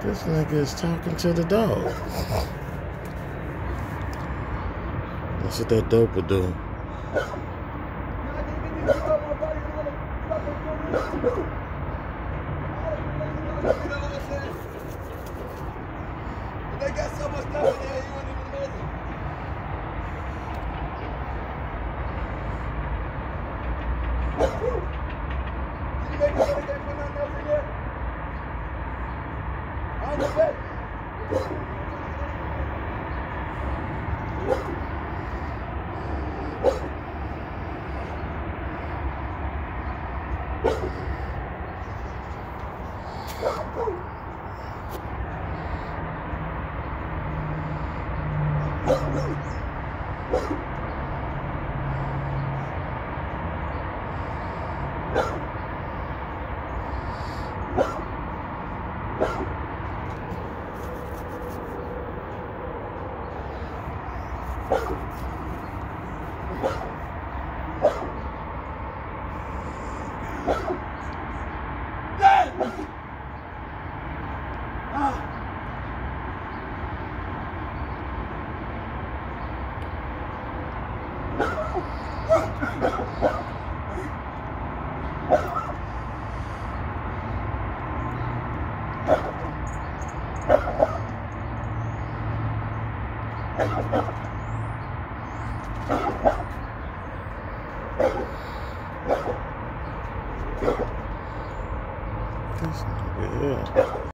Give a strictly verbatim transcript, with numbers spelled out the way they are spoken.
This nigga is talking to the dog. That's what that dope will do. They got so much stuff in there, you wouldn't even imagine. Did you make sure they can't put nothing else in there? On the bed. Ah!